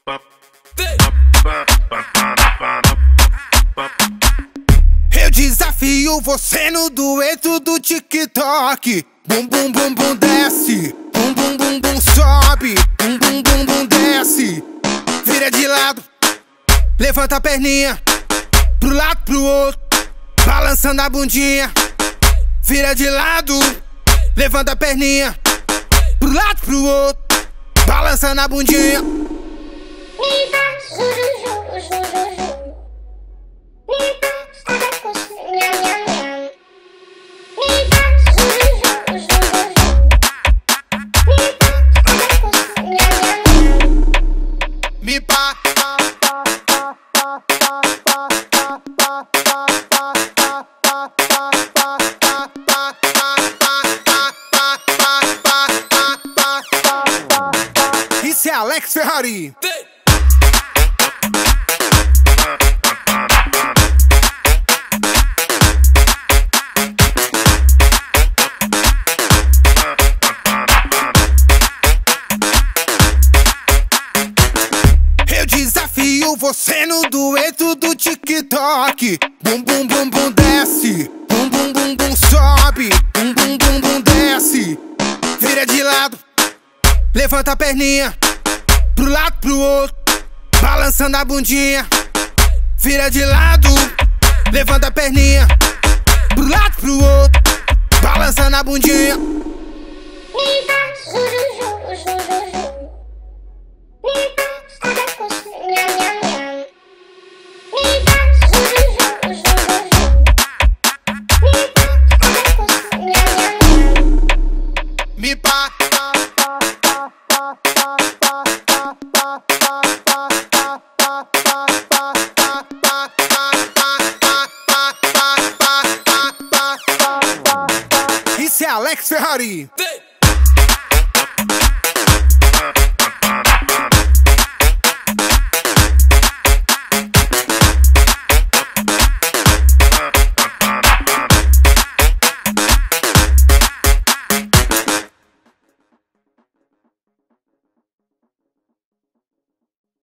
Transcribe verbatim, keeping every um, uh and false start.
Eu desafio você no dueto do TikTok. Bum bum bum bum desce, bum bum bum bum sobe, bum bum bum bum desce. Vira de lado, levanta a perninha pro lado pro outro, balançando a bundinha. Vira de lado, levanta a perninha pro lado pro outro, balançando a bundinha. Me pá, isso é Alex Ferrari. Desafio você no dueto do TikTok. Bum bum bum bum desce, bum bum bum bum sobe, bum bum bum bum desce. Vira de lado, levanta a perninha pro lado pro outro, balançando a bundinha. Vira de lado, levanta a perninha pro lado pro outro, balançando a bundinha. Me pá, isso é Alex Ferrari.